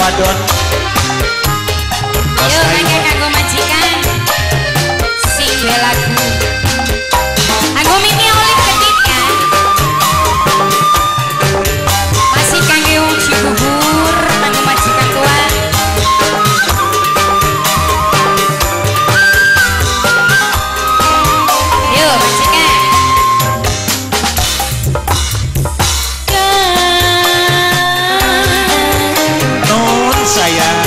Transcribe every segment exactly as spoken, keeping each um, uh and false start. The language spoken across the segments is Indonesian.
Ramadan. Yuk mangga kanggo majikan sing duwe lagu. Kanggo Mimi Olip ketika masih kangge wong Cibubur kanggo majikan tua. Yuk majikan. Non sayang.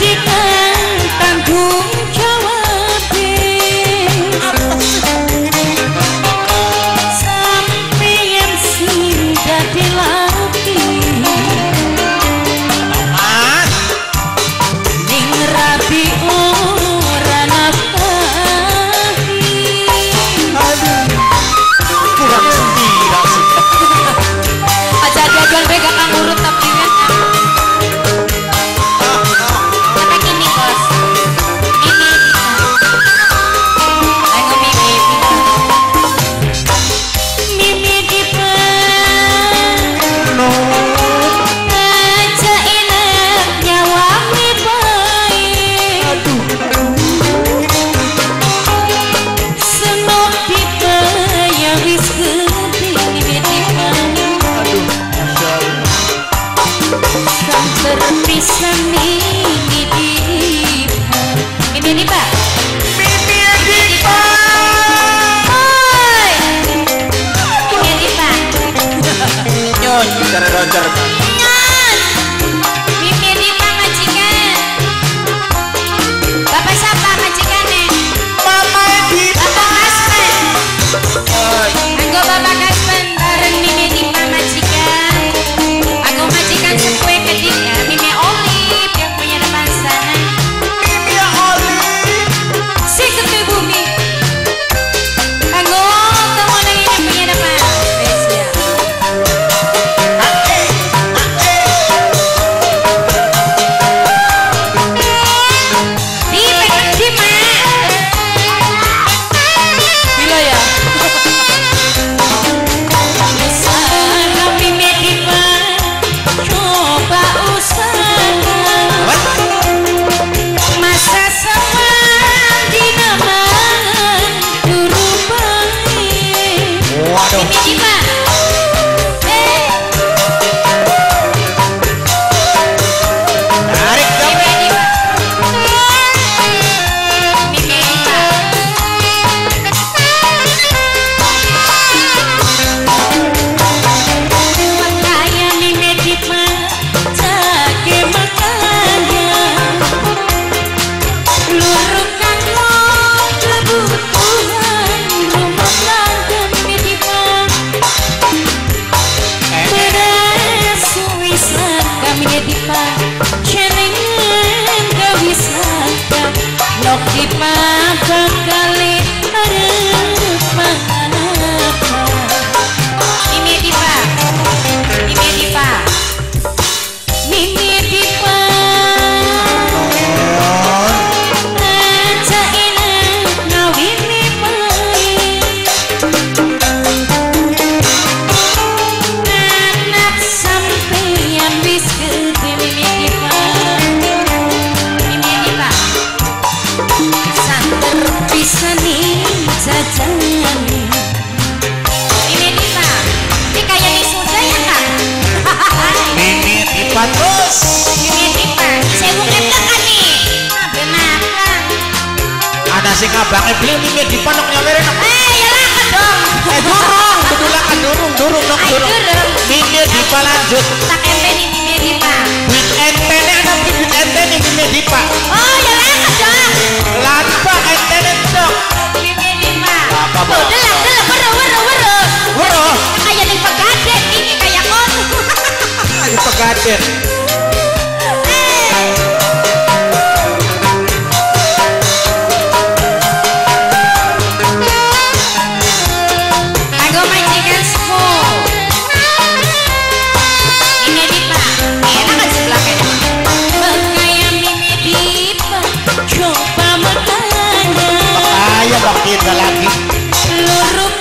Sing abangnya beli Mimi di panok nyawerin apa? Eh ya lah dong. Eh durung, betulah kan durung, durung dong durung. Mimi di pa lanjut. Tak ente nih Mimi di pa. Duit ente nih ada duit ente nih Mimi di pa. Oh ya lah dong. Lanpa ente nih dong. Mimi di pa. Apa bang? Udah lah, udah lah, wero wero wero. Wero. Kayak di Pegadaian ini kayak kon. Di Pegadaian. Coba makanya makanya bakit lagi luruh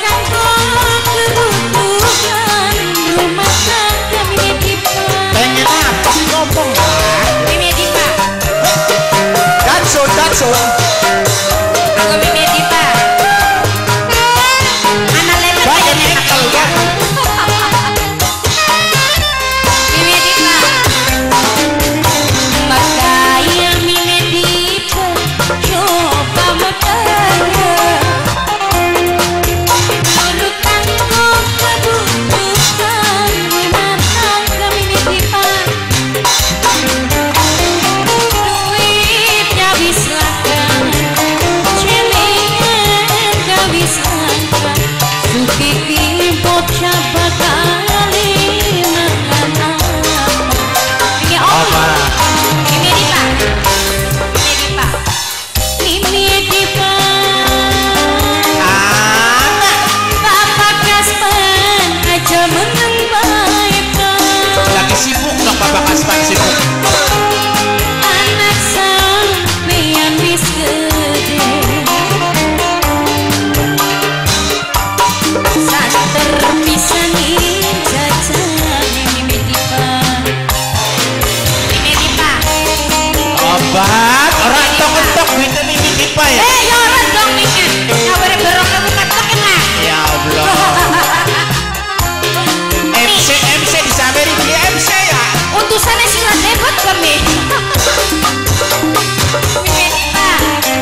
bocah bakali mengenal. Ini apa? Ini Dipa. Ini Dipa. Ini Dipa. Anak Bapak Kasman aja menang baik. lagi sibuk dong Bapak Kasman sibuk. Anak sampeyan wis gede. Santer pisani jajan ini Dipa. Ini Dipa. Obat orang tok-tok duitnya Mimi Dipa ya. Eh, ya ora dong mikir. Ngawere berong kamu katok enak. Ya Allah. M C M C di Sameri beli M C ya. Utusannya sila hebat kami. Mimi Dipa.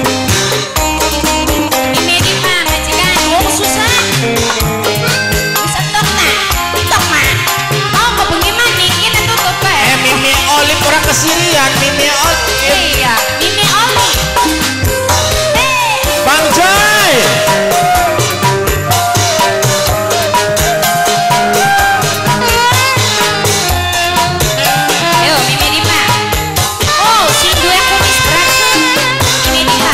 Mimi Dipa, majikan. Oh, susah. Bisa tok nak. Tok mah. Oh, mau bengi mani kita tutup Eh eh. Mimi Olip orang kesirian Mimi Olip. Iya, Mimi Oli. Eh. Bang Joy. Ayo, Mimi Dipa. Oh, si dua kumis berat. Mimi Dipa.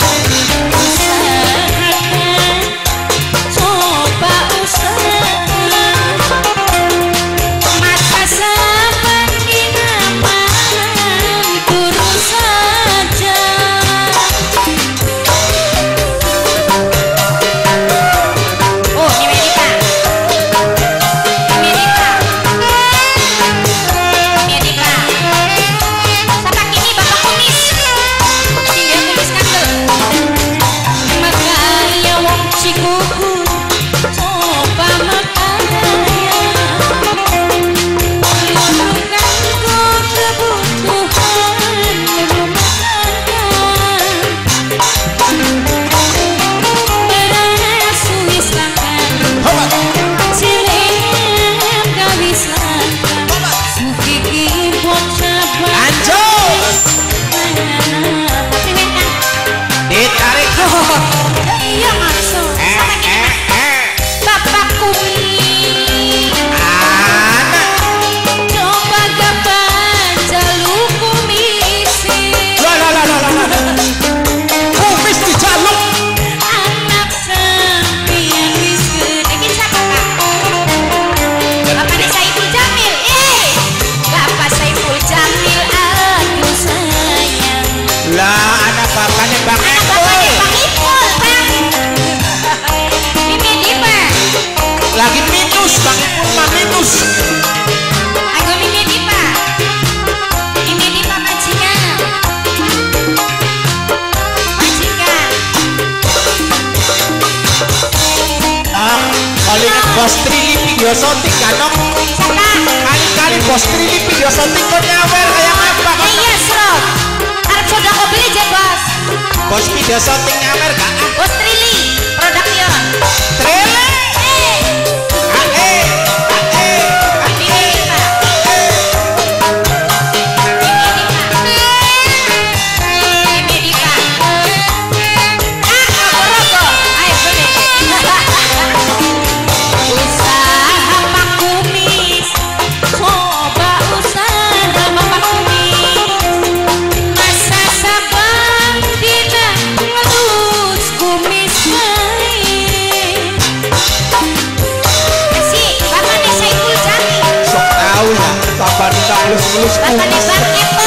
Usahakan, coba usahakan. Masa saban dinaman turun saja. Oh, Mimi Dipa. Mimi Dipa. Mimi Dipa. Sapa kini Bapak Kumis. Tinggal kumis kandel. Makanya wong Cikuku coba makanya. Menurunkanku kebutuhan rumah tangga. Berana Swiss langkan. Cilik kawis langkan. Sukiki bocah Lanjut. tapi memang Ditarik. iya langsung Eh sama kita eh eh. Bapak Kumis. Anak. Coba gapan jaluk kumisi. Lah lah lah lah lah. Kumis dijaluk. Anak sampeyan wis gede. Iki siapa Kak? Bapak Saiful Jamil. Eh, Bapak Saiful Jamil aduh sayang. Lah anak bapaknya Bang Anak Eko. bapaknya Bang Ipul, Bang. Mimi Dipa. Lagi minus Bang Eko mah minus. Aku Mimi Dipa. Mimi Dipa majikan. Majikan. Ah, paling bos Trili video shooting kan Nok? Siapa? Kali-kali bos Trili video shooting kok nyawer kayak apa? Eh iya, Srok. Arep soda kau beli je, Bos. Bos video shooting nyawer gak? Ah, Bos Trili, Production. Trili. Eh, Ah eh, ah eh, ah Mimi Dipa. Mimi Dipa. Ah, rogo. Ayo beli. Usaha Pak Kumis. Coba usaha Bapak Kumis. Masa saban dina ngelus kumis lain. Kasih, Bapak Saiful Jamil. sok tahu ya. Sabar kita mulus-mulus Bapak kumis. Bang Eko.